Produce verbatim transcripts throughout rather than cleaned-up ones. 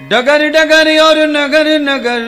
डगर डगर और नगर नगर,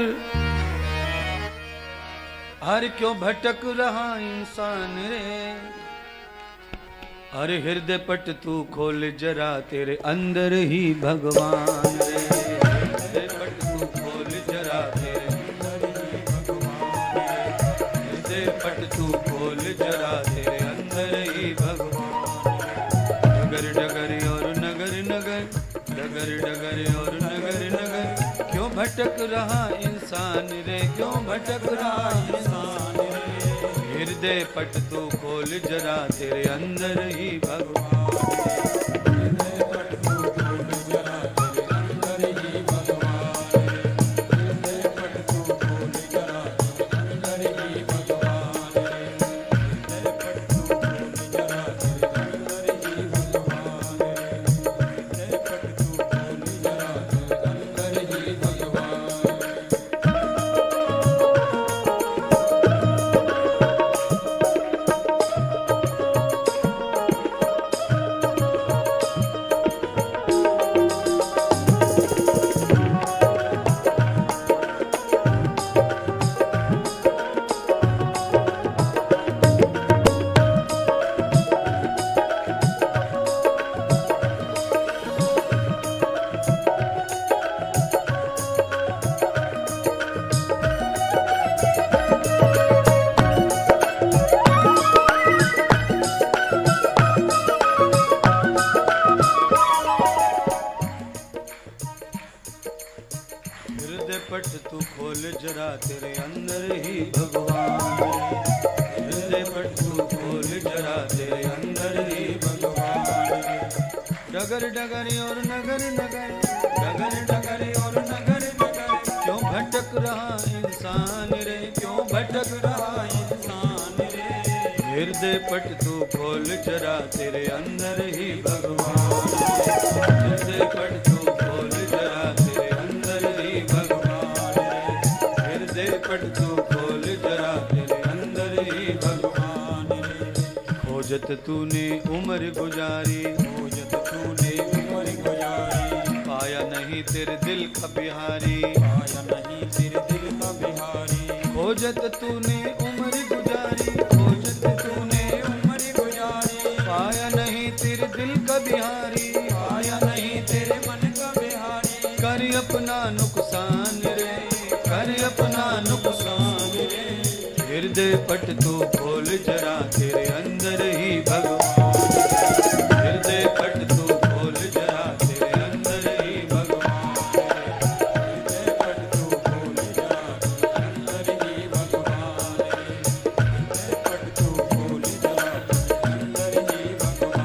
हर क्यों भटक रहा इंसान रे। अरे हृदय पट तू खोल जरा, तेरे अंदर ही भगवान रे। हृदय पट तू खोल जरा, तेरे अंदर ही भगवान रे। हृदय पट तू खोल जरा, तेरे अंदर ही भगवान। डगर डगर और नगर नगर, डगर डगर और नगर नगर, क्यों भटक रहा इंसान रे, क्यों भटक रहा इंसान रे। हृदय पट तू खोल जरा, तेरे अंदर ही भगवान रे। हृदय पट तू खोल जरा, तेरे अंदर ही भगवान रे। हृदय पट तू खोल जरा, तेरे अंदर ही भगवान रे। हृदय पट तू खोल जरा, तेरे अंदर ही भगवान रे। हृदय पट तू खोल जरा, तेरे अंदर ही भगवान। पट तू खोल जरा, तेरे अंदर ही भगवान रे। हृदय पट तू खोल जरा, तेरे अंदर ही भगवान रे। डगर डगर और नगर नगर, डगर डगर और नगर नगर, क्यों भटक रहा इंसान रे, क्यों भटक रहा इंसान रे। हृदय पट तू खोल जरा, तेरे अंदर ही भगवान रे। हृदय पट तू खोल जरा, तेरे अंदर ही भगवान। पट तू खोल जरा, तेरे अंदर ही भगवान रे। खोजत तूने उम्र गुजारी, खोजत तूने उम्र गुजारी, पाया नहीं तेरे दिल का बिहारी, पाया नहीं तेरे दिल का बिहारी। खोजत तूने उम्र गुजारी, खोजत तूने उम्र गुजारी, पाया नहीं तेरे दिल का बिहारी, पाया नहीं तेरे मन का बिहारी। कर अपना नुकसान रे, कर अपना नुकसान रे। हृदय पट तू खोल जरा, तेरे अंदर ही भगवान। हृदय पट तू खोल जरा, तेरे अंदर ही भगवान। हृदय पट तू खोल जरा, तेरे अंदर ही भगवान। हृदय पट तू खोल जरा, तेरे अंदर ही भगवान।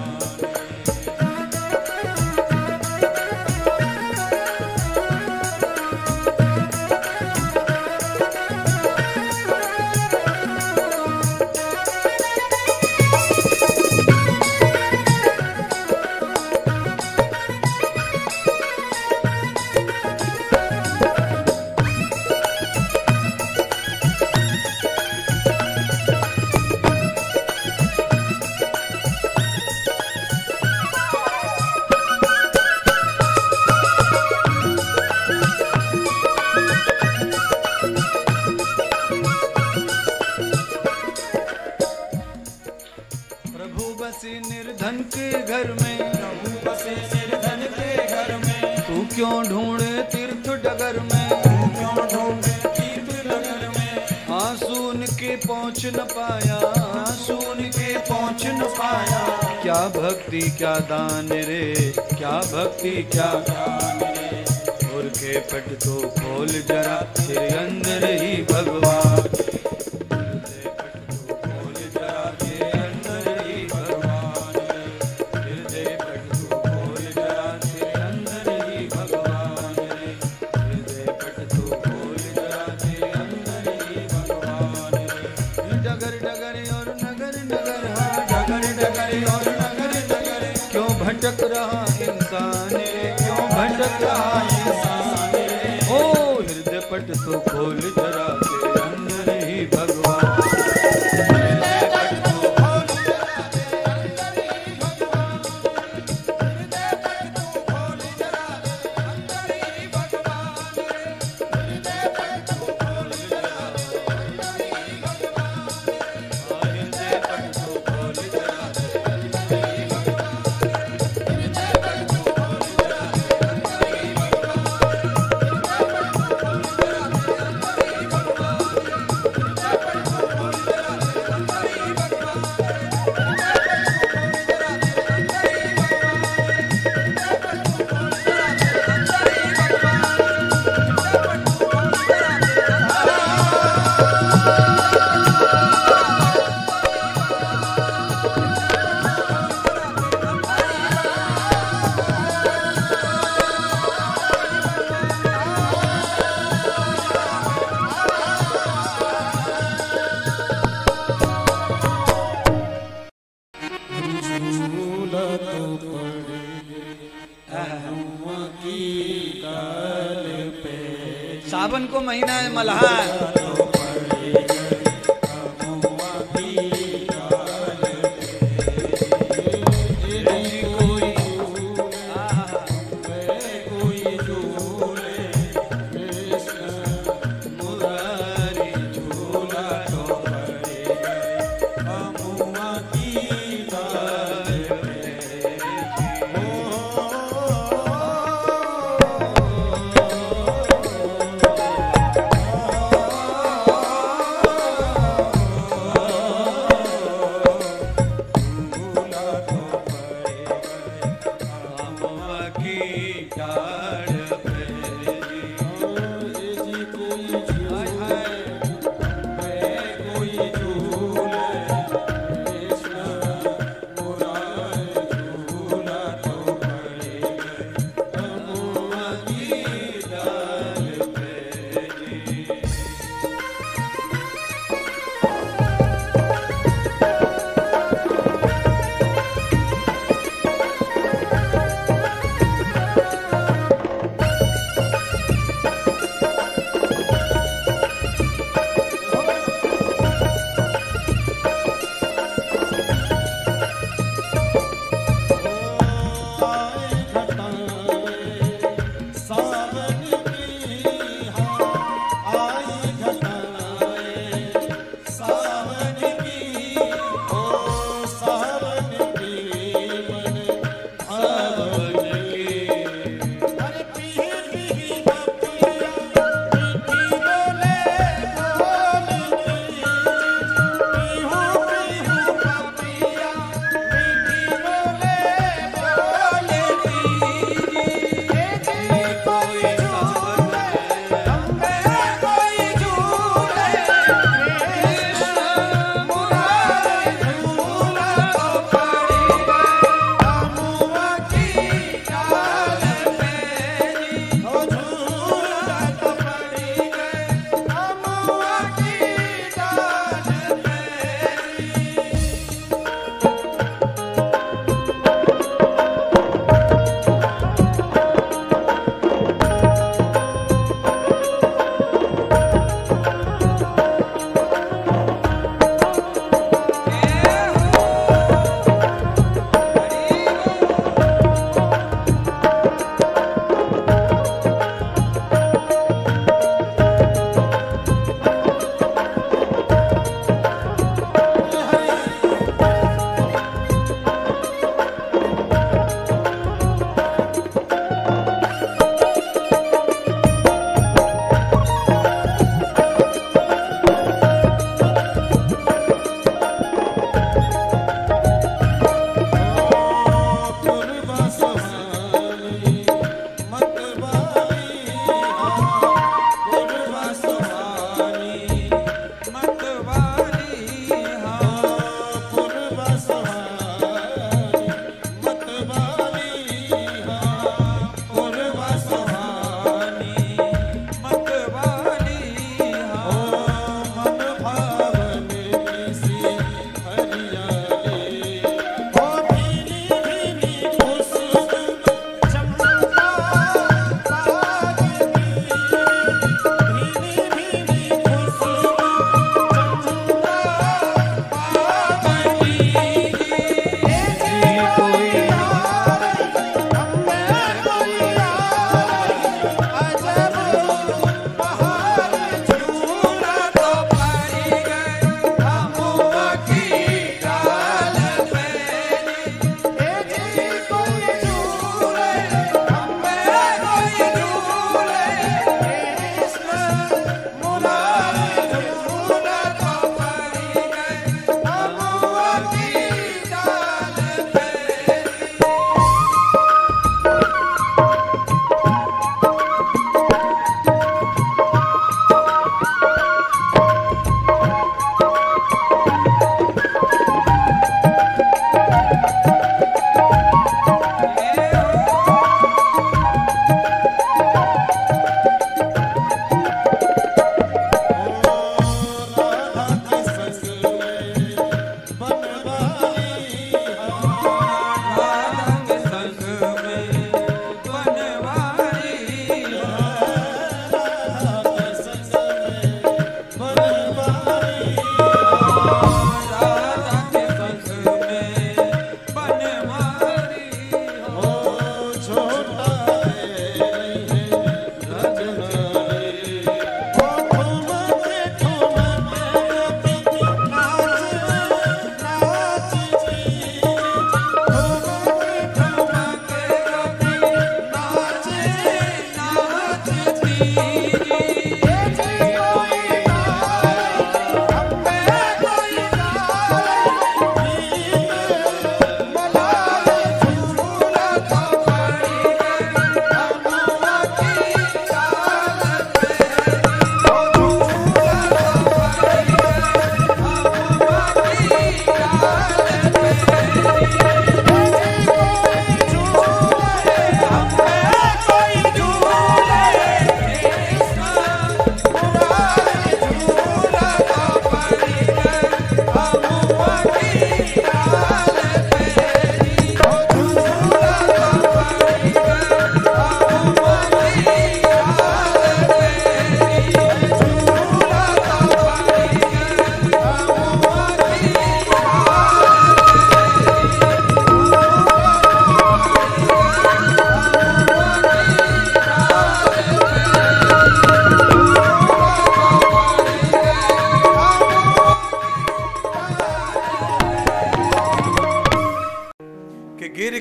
निर्धन के घर में, प्रभु बसे निर्धन के घर में, तू क्यों ढूंढे तीर्थ डगर में, तू क्यों ढूंढे तीर्थ डगर में। आंसू के पहुँच न पाया, आंसू के पहुँच न पाया। क्या भक्ति क्या दान रे, क्या भक्ति क्या दान रे। और के पट तो खोल जरा, तेरे अंदर ही भगवान। भटक रहा इंसान रे, क्यों भटक रहा इंसान रे। ओ हृदय पट तो खोल जरा, तेरे अंदर ही भगवान। हृदय पट तो खोल जरा, तेरे अंदर ही भगवान। हृदय पट तो खोल जरा, तेरे अंदर ही भगवान। सावन को महीना है मल्हार।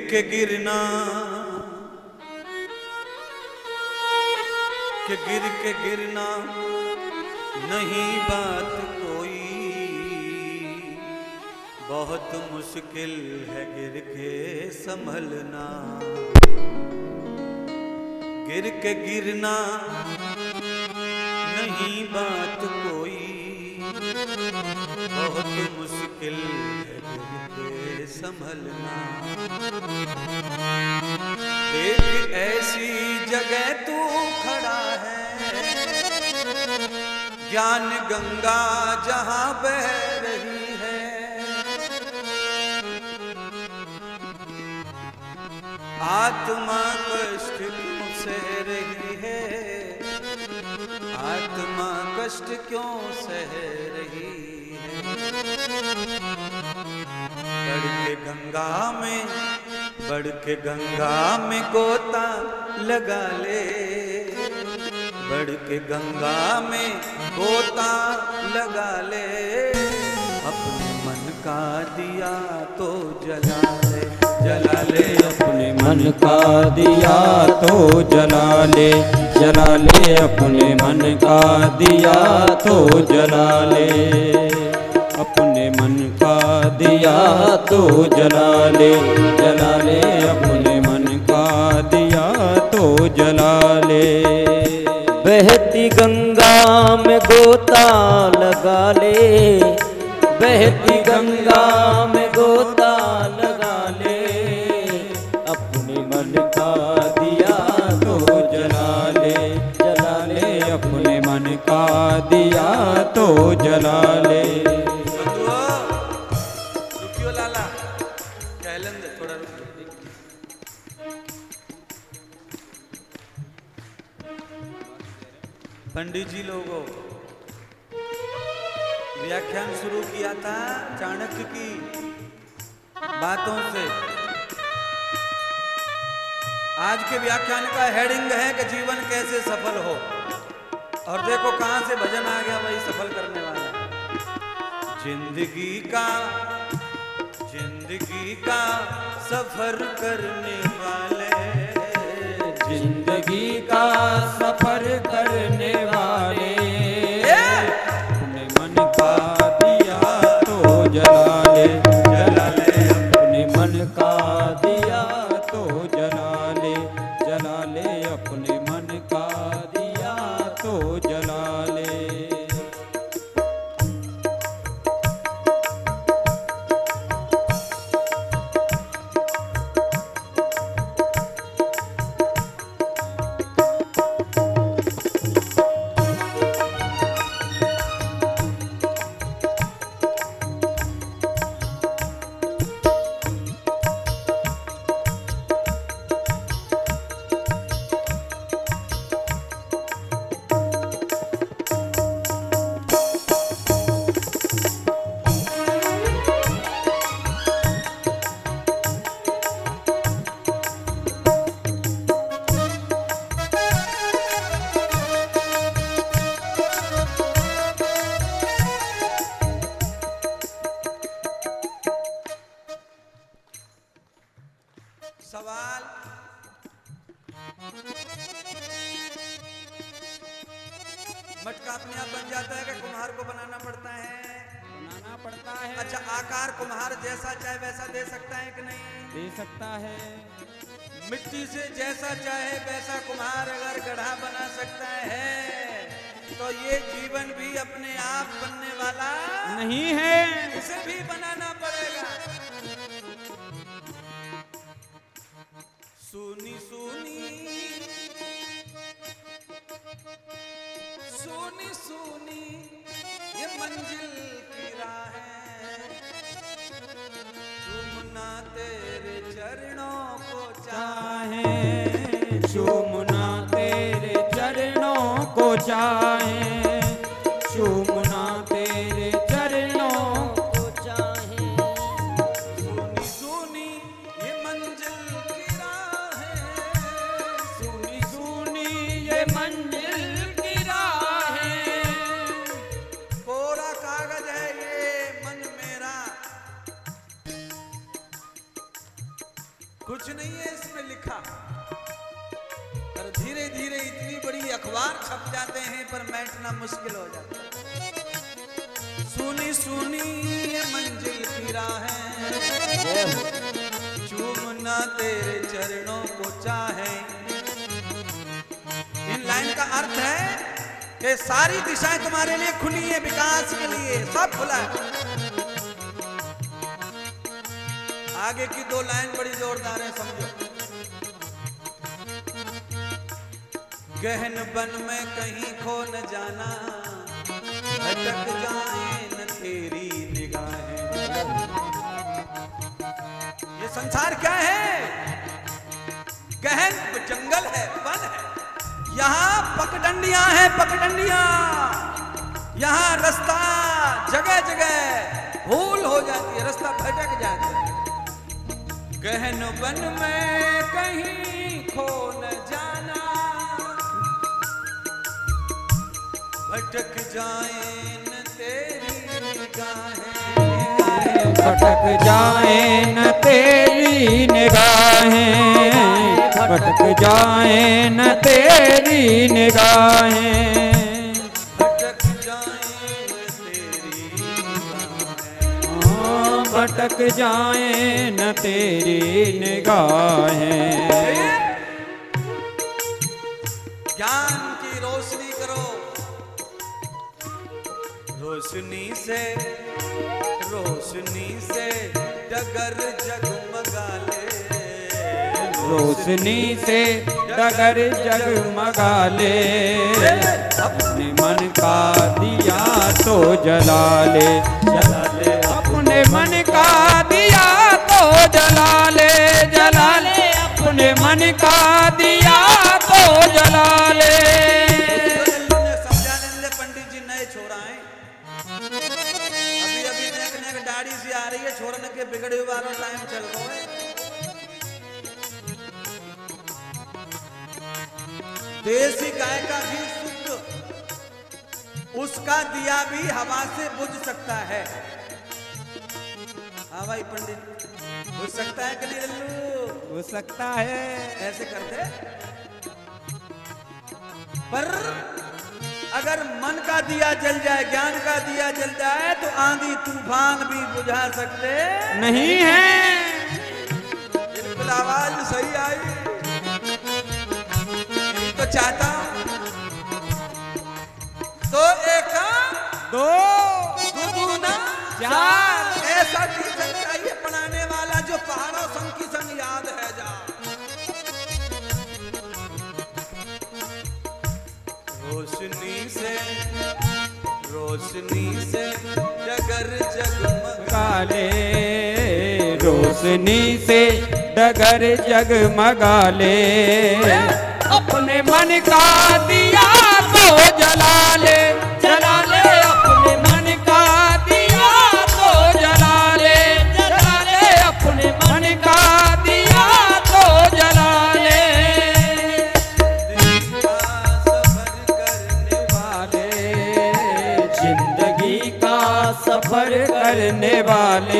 के गिरना कि गिर के गिरना नहीं बात कोई, बहुत मुश्किल है गिर के संभलना। गिर के गिरना नहीं बात कोई, बहुत मुश्किल है गिर के संभलना। देख ऐसी जगह तू खड़ा है, ज्ञान गंगा जहां बह रही है। आत्मा कष्ट क्यों सह रही है, आत्मा कष्ट क्यों सह रही है। बढ़ के गंगा में, बढ़ के गंगा में गोता लगा ले, बढ़ के गंगा में गोता लगा ले। अपने मन का दिया तो जला ले, जला ले अपने मन का दिया तो जला ले, जला ले अपने मन का दिया तो जला ले। अपने मन का दिया तो जला ले, जला ले अपने मन का दिया तो जला ले। बहती गंगा में गोता लगा ले, बहती गंगा में गोता लगा ले। अपने मन का दिया तो जला ले, जला ले अपने मन का दिया तो जला ले। रुकियो लाला, कहलन दे थोड़ा रुकियो। पंडित जी लोगों, व्याख्यान शुरू किया था चाणक्य की बातों से। आज के व्याख्यान का हेडिंग है कि जीवन कैसे सफल हो, और देखो कहां से भजन आ गया वही सफल करने वाला। जिंदगी का, जिंदगी का सफर करने वाले, जिंदगी का सफर करने वाले। अपने मन का दिया तो जला ले, जला ले अपने मन का दिया तो जला ले, जला ले अपने मन का दिया तो जला ले। सवाल, मटका अपने आप बन जाता है कि कुम्हार को बनाना पड़ता है? बनाना पड़ता है। अच्छा, आकार कुम्हार जैसा चाहे वैसा दे सकता है कि नहीं? दे सकता है। मिट्टी से जैसा चाहे वैसा कुम्हार अगर गढ़ा बना सकता है, तो ये जीवन भी अपने आप बनने वाला नहीं है, इसे भी बनाना पड़ेगा। सुनी सुनी सुनी सुनी ये मंजिल की राह है, चूमना तेरे चरणों को चाहे, चूमना तेरे चरणों को चाहे, चूमना तेरे चरणों को चाहे। सुनी सुनी ये मंजिल की राह है, सुनी सुनी ये मंजिल की राह है। कोरा कागज है ये मन मेरा, कुछ नहीं है इसमें लिखा, पर धीरे धीरे इतनी बड़ी अखबार छप जाते हैं पर बैठना मुश्किल हो जाता है। सुनी सुनी ये मंजिल की राहें, चूमना तेरे चरणों को चाहे। इन लाइन का अर्थ है कि सारी दिशाएं तुम्हारे लिए खुली है, विकास के लिए सब खुला है। आगे की दो लाइन बड़ी जोरदार है, समझो। गहन बन में कहीं खो न जाना, भटक जाए न तेरी निगाहें। ये संसार क्या है? गहन जंगल है, वन है, यहाँ पगडंडियां हैं, पगडंडियां। यहाँ रास्ता जगह जगह भूल हो जाती है, रास्ता भटक जाता है। गहन वन में कहीं खो न जाना, भटक जाए न तेरी निगाहें। भटक जाए न तेरी निगाहें, भटक जाए न तेरी निगाहें, भटक जाए न तेरी निगाहें। भटक जाए न तेरी निगाहें। ज्ञान की रोशनी करो, रोशनी से रोशनी से डगर जगमगा ले। रोशनी से डगर जगमगा ले, अपने मन का दिया तो जला ले, जला ले अपने मन का दिया तो जला ले, जला ले अपने मन का दिया तो जला ले। समझाने दे पंडित जी, नए छोरा हैं, अभी अभी नेक नेक दाढ़ी सी आ रही है, छोरने के बिगड़े हुए वाला टाइम चल रहा है। देसी गाय का घी शुद्ध, उसका दिया भी हवा से बुझ सकता है। हाँ भाई पंडित, बुझ सकता है कि नहीं लल्लू? हो सकता है, ऐसे करते। पर अगर मन का दिया जल जाए, ज्ञान का दिया जल जाए, तो आंधी तूफान भी बुझा सकते नहीं है। बिल्कुल आवाज सही आई, तो चाहता तो एक दो दूना चार, ऐसा टीचर चाहिए पढ़ाने वाला जो पहाड़ों संग की संग याद है जा। रोशनी से रोशनी से डगर जगमगा ले, रोशनी से डगर जगमगा ले, अपने मन का दिया तो जला ले, जला ले अपने मन का दिया तो जला ले, जला ले अपने मन का दिया तो जला ले। जिंदगी का सफर करने वाले,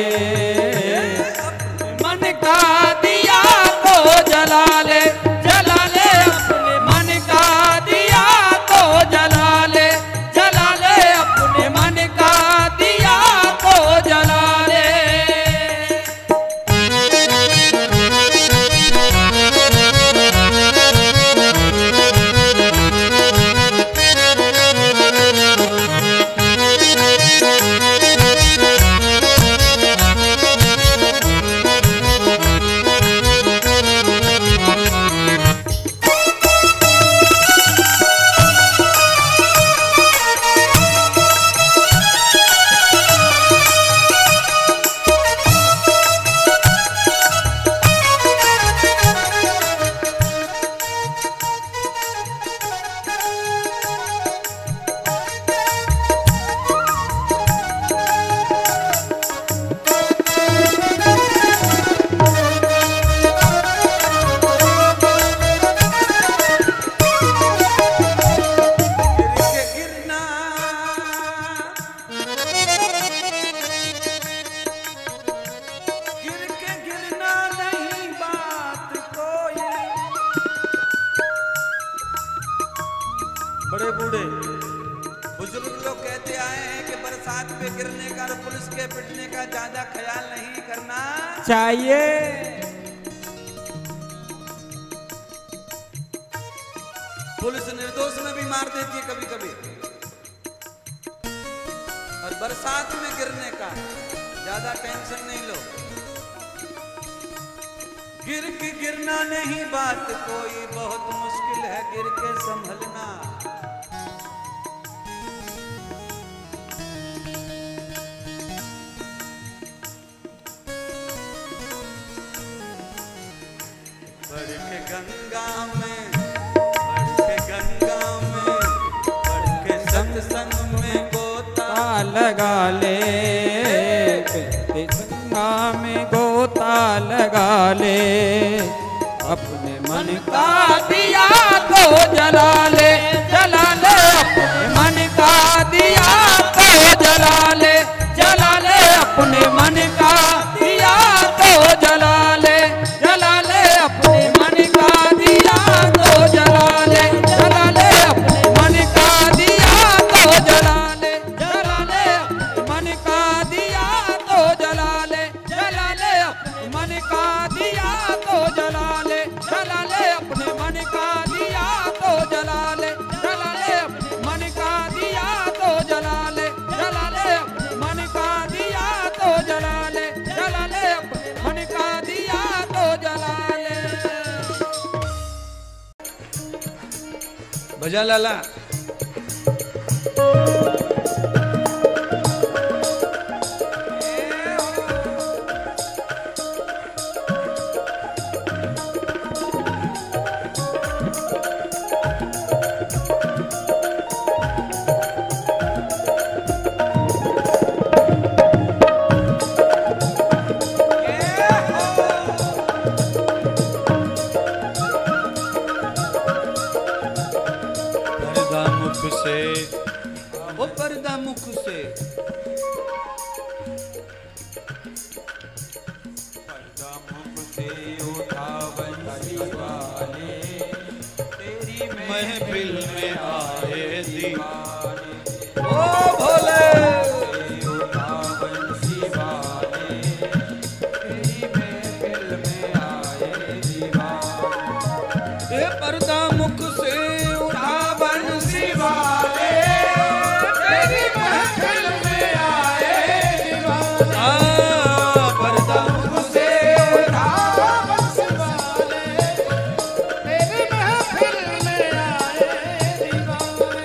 मन का दिया तो जला ले, जला ले अपने मन का दिया तो जला ले, जला ले अपने मन का दिया तो जला ले। इतने का ज्यादा ख्याल नहीं करना चाहिए। पुलिस निर्दोष में भी मार देती है कभी कभी, और बरसात में गिरने का ज्यादा टेंशन नहीं लो। गिर के गिरना नहीं बात कोई, बहुत मुश्किल है गिर के संभलना। बढ़ के गंगा में, बढ़ के गंगा में, बढ़ के सत्संग में गोता लगा ले, गंगा में गोता लगा ले, अपने मन का दिया तो जला ले, जला ले अपने मन का दिया तो जला ले, जला ले अपने मन का दिया तो जला ले, जला ले अपने मन का दिया तो जला ले, जला ले अपने मन का दिया तो जला ले, जला ले अपने मन का दिया तो जला ले, जला ले अपने मन का दिया तो जला ले, जला ले अपने मन का दिया तो जला ले, जला ले अपने मन का दिया तो जला ले, जला ले अपने मन का दिया तो जला ले, जला ले अपने मन का दिया तो जला ले। भजा लाला। वो पर्दा मुख से, पर्दा मुख से उठा बंसी वाले, तेरी महफिल में आए दीवाने। ओ भोले उठा बंसी वाले, तेरी महफिल में आए दीवाने। ये पर्दा मुख से उठा बंसी वाले तेरी महफिल में आए दीवाने। आ, पर्दा मुख से उठा बंसी वाले तेरी महफिल में आए दीवाने।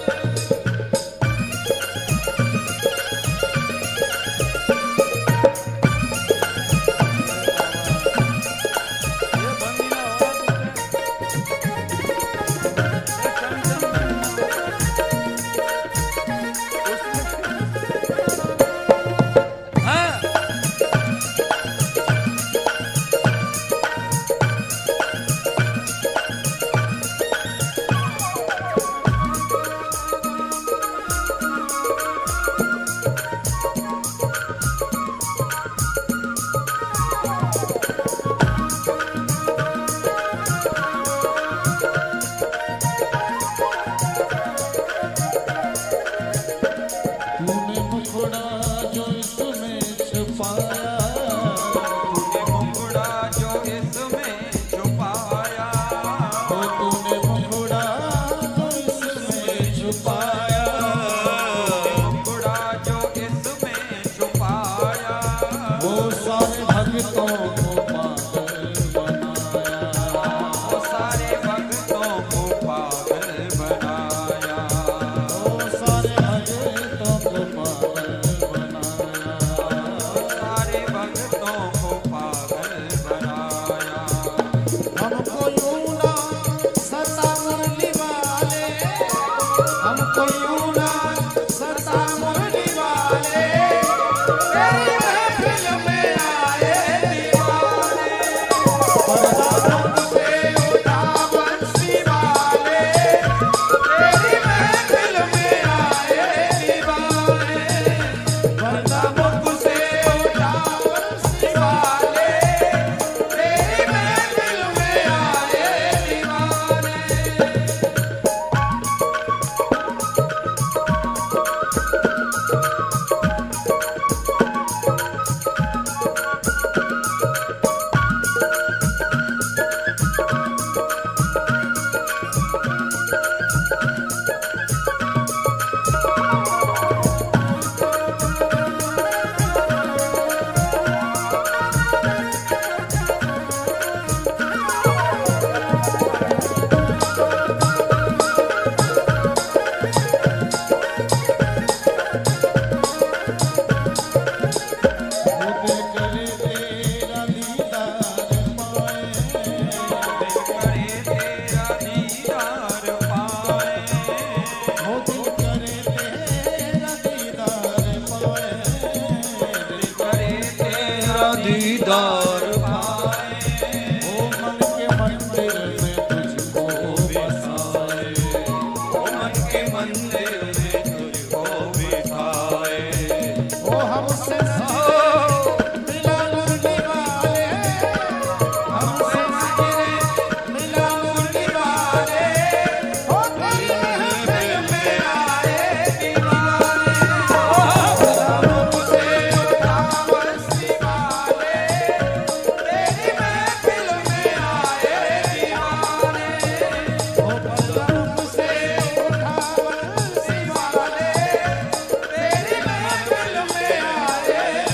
तूने मुखड़ा जो इसमें छुपाया, तूने मुखड़ा जो इसमें छुपाया, ओ तूने मुखड़ा जो इसमें छुपाया, मुखड़ा जो इसमें छुपाया, वो सारे भक्तों को पागल बनाया, वो सारे भक्तों को पागल बनाया, वो सारे भक्तों को पागल बनाया, सारे भक्तों को पागल बनाया। हमको यूं ना सता मुरली वाले, हमको यूं ना सता मुरली वाले, तेरी महफिल में आए दीवाने। पर्दा मुख से उठा बंसी वाले, तेरी महफिल में आए दीवाने। पर्दा मुख से उठा बंसी वाले, तेरी महफिल में आए दीवाने। दौर पाए। ओ मन के मंदिर में तुझको बसाए, ओ मन के मंदिर में तुझको बिठाए। ओ हमसे मिला मुरली वाले, हमसे मिला मुरली वाले, ओ तेरी महफिल में आए दीवाने, हमसे उठा बरसी वाले, तेरी महफिल में आए दीवाने, ओ हमसे उठा बरसी वाले, तेरी महफिल में आए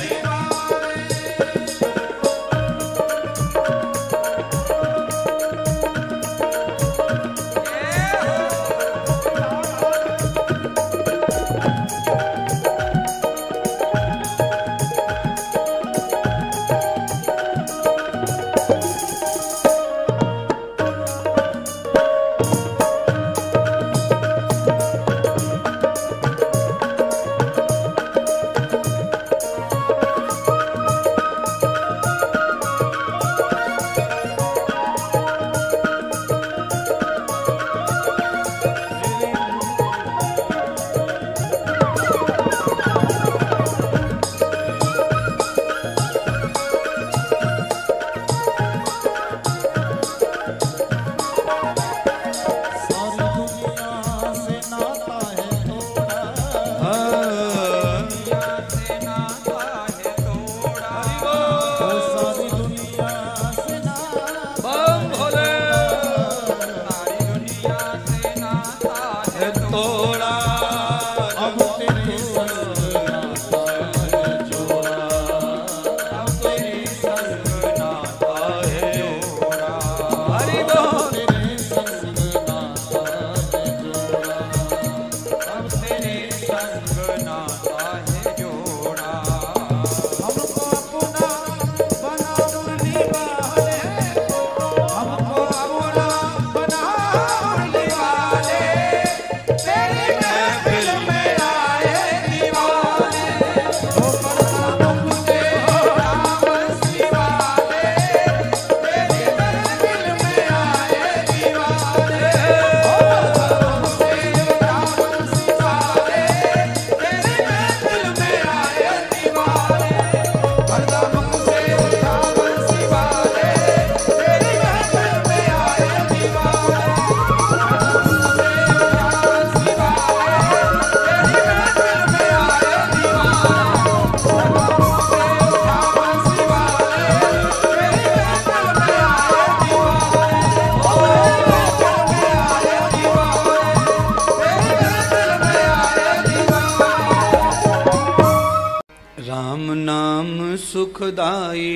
सुखदाई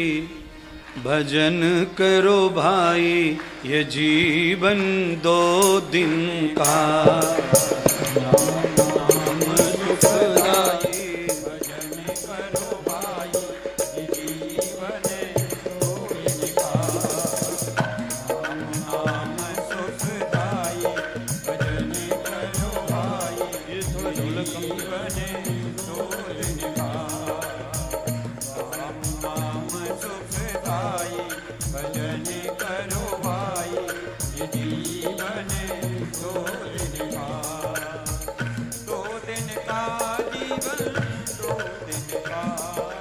भजन करो भाई ये जीवन दो दिन का। नाम सुखदाई भजन करो भाई ये जीवन दो दिन का। नाम सुखदाई भजन करो भाई ये जीवन दो दिन का। सुखदाई भजन करो भाई ये जीवन दो दिन का। दो दिन का जीवन दो दिन का।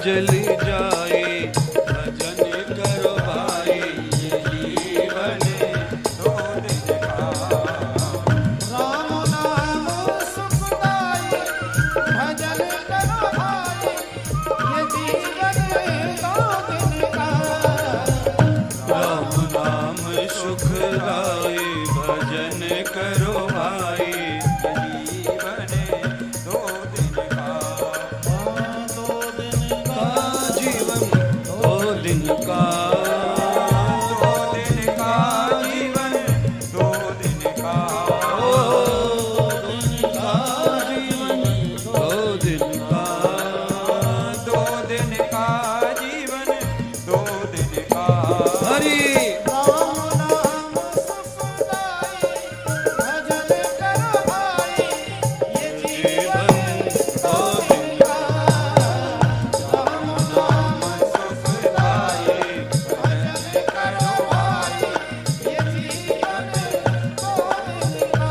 चली जाए, भजन करो भाई ये जीवन दो दिन का। राम नाम सुखदाई भजन करो भाई ये जीवन दो दिन का। राम नाम सुखदाई भजन करो भाई जीवन दो दिन का। दो दिन का जीवन दो दिन का। दो दिन का जीवन दो दिन का। ओ दिन का जीवन दो दिन का। दो दिन का जीवन दो दिन का। हरि राम नाम सुखदाई भजन करो भाई ये जीवन दो दिन का। राम नाम सुखदाई भजन करो भाई ये जीवन दो दिन का।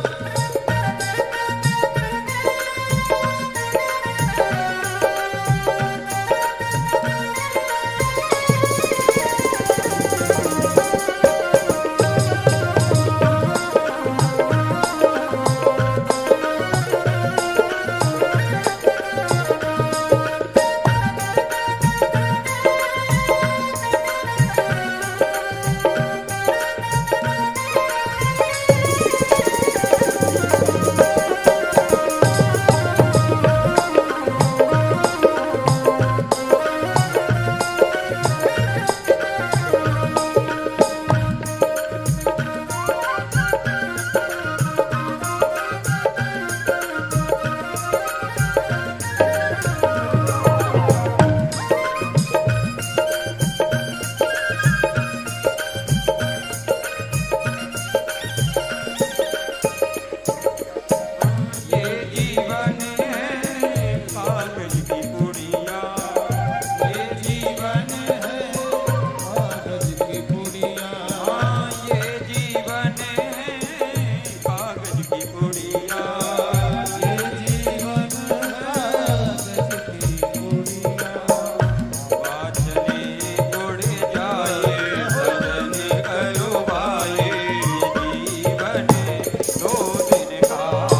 ये जीवन है कागज की पुड़िया। ये जीवन है कागज की पुड़िया। हाँ, ये जीवन है कागज की पुड़िया। ये जीवन कागज की पुड़िया। हवा चले उड़ जाए, भजन करो भाई जीवन दो दिन का।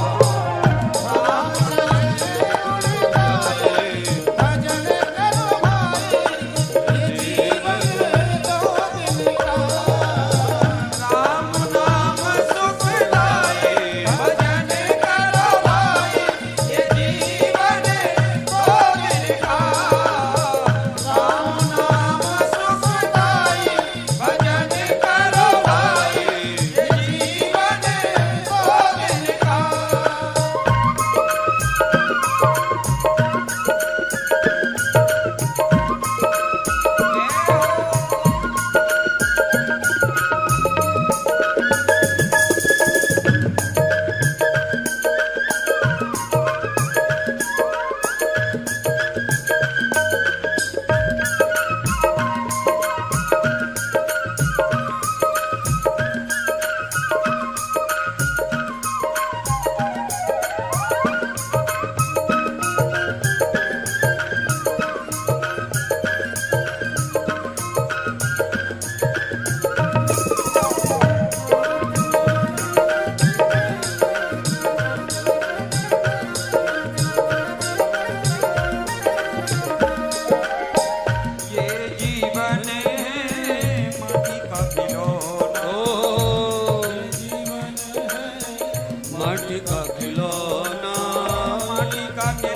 भजन करो भाई ये जीवन दो दिन का। राम नाम सुखदाई भजन करो भाई ये जीवन दो दिन का। राम नाम सुखदाई भजन करो भाई ये जीवन दो दिन का। ये जीवन है माटी का खिलौना। ओ जीवन है माटी का खिलौना। माटी का